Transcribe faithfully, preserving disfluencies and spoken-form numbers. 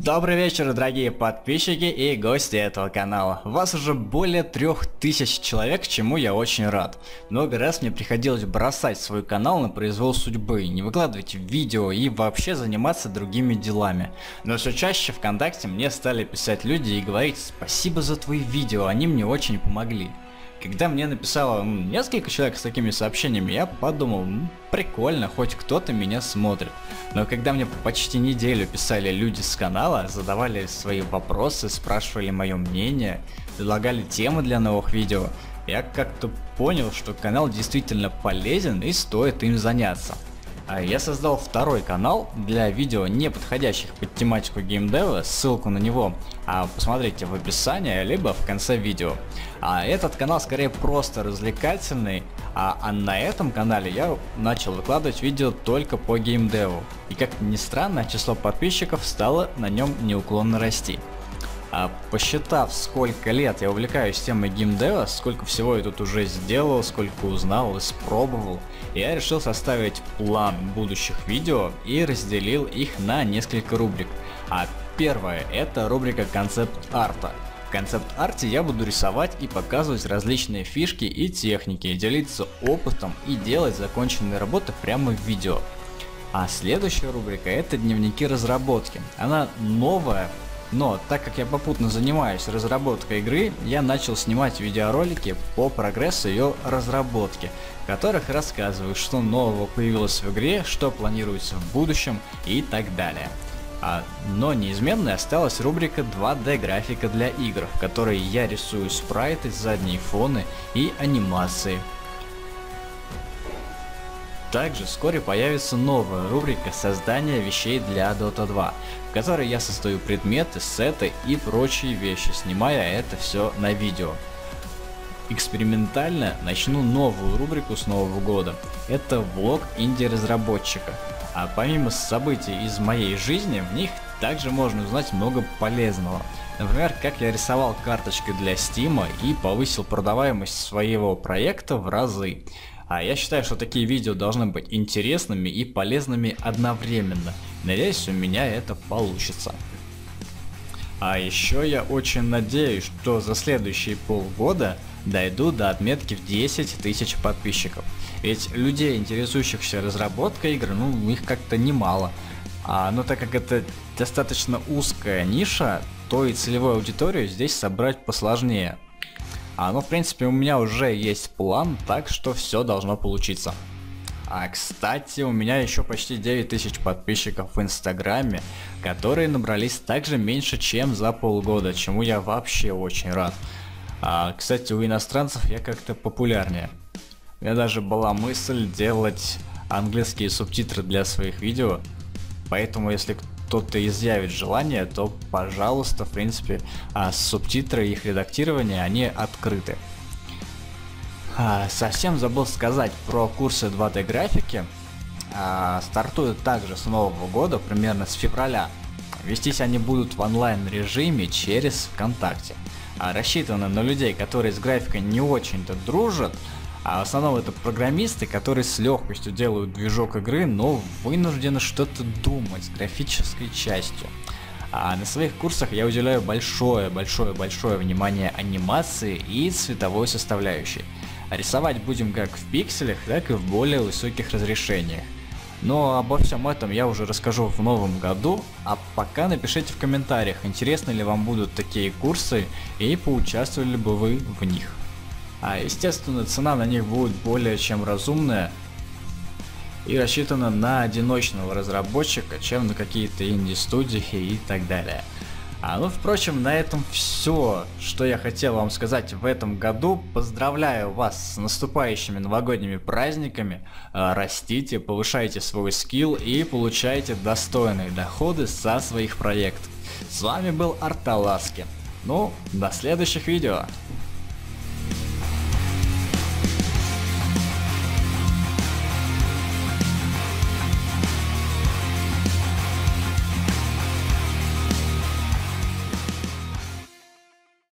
Добрый вечер, дорогие подписчики и гости этого канала. Вас уже более трех тысяч человек, чему я очень рад. Много раз мне приходилось бросать свой канал на произвол судьбы, не выкладывать видео и вообще заниматься другими делами. Но все чаще ВКонтакте мне стали писать люди и говорить: спасибо за твои видео, они мне очень помогли. Когда мне написало несколько человек с такими сообщениями, я подумал, ну, прикольно, хоть кто-то меня смотрит. Но когда мне почти неделю писали люди с канала, задавали свои вопросы, спрашивали мое мнение, предлагали темы для новых видео, я как-то понял, что канал действительно полезен и стоит им заняться. А я создал второй канал для видео, не подходящих под тематику геймдева, ссылку на него а посмотрите в описании, либо в конце видео. А этот канал скорее просто развлекательный, а, а на этом канале я начал выкладывать видео только по геймдеву. И как ни странно, число подписчиков стало на нем неуклонно расти. А посчитав, сколько лет я увлекаюсь темой геймдева, сколько всего я тут уже сделал, сколько узнал, испробовал, я решил составить план будущих видео и разделил их на несколько рубрик. А первая — это рубрика концепт-арта. В концепт-арте я буду рисовать и показывать различные фишки и техники, делиться опытом и делать законченные работы прямо в видео. А следующая рубрика — это дневники разработки. Она новая. Но так как я попутно занимаюсь разработкой игры, я начал снимать видеоролики по прогрессу ее разработки, в которых рассказываю, что нового появилось в игре, что планируется в будущем и так далее. А, но неизменной осталась рубрика два дэ графика для игр, в которой я рисую спрайты, задние фоны и анимации. Также вскоре появится новая рубрика создания вещей для дота два, в которой я создаю предметы, сеты и прочие вещи, снимая это все на видео. Экспериментально начну новую рубрику с нового года. Это влог инди-разработчика. А помимо событий из моей жизни, в них также можно узнать много полезного. Например, как я рисовал карточки для Steam и повысил продаваемость своего проекта в разы. А я считаю, что такие видео должны быть интересными и полезными одновременно. Надеюсь, у меня это получится. А еще я очень надеюсь, что за следующие полгода дойду до отметки в десять тысяч подписчиков. Ведь людей, интересующихся разработкой игр, ну их как-то немало. А, но так как это достаточно узкая ниша, то и целевую аудиторию здесь собрать посложнее. А, ну в принципе у меня уже есть план, так что все должно получиться. А кстати, у меня еще почти девять тысяч подписчиков в Инстаграме, которые набрались также меньше, чем за полгода, чему я вообще очень рад. А, кстати, у иностранцев я как-то популярнее. У меня даже была мысль делать английские субтитры для своих видео, поэтому если кто-то изъявит желание, то пожалуйста, в принципе, а субтитры и их редактирование, они открыты. А, совсем забыл сказать про курсы два дэ графики. А, стартуют также с нового года, примерно с февраля. Вестись они будут в онлайн режиме через ВКонтакте. А, рассчитаны на людей, которые с графикой не очень-то дружат. А в основном это программисты, которые с легкостью делают движок игры, но вынуждены что-то думать с графической частью. А на своих курсах я уделяю большое-большое-большое внимание анимации и цветовой составляющей. А рисовать будем как в пикселях, так и в более высоких разрешениях. Но обо всем этом я уже расскажу в новом году, а пока напишите в комментариях, интересны ли вам будут такие курсы и поучаствовали бы вы в них. А естественно, цена на них будет более чем разумная и рассчитана на одиночного разработчика, чем на какие-то инди-студии и так далее. А ну впрочем, на этом все, что я хотел вам сказать в этом году. Поздравляю вас с наступающими новогодними праздниками. Растите, повышайте свой скилл и получайте достойные доходы со своих проектов. С вами был Арталаски. Ну, до следующих видео.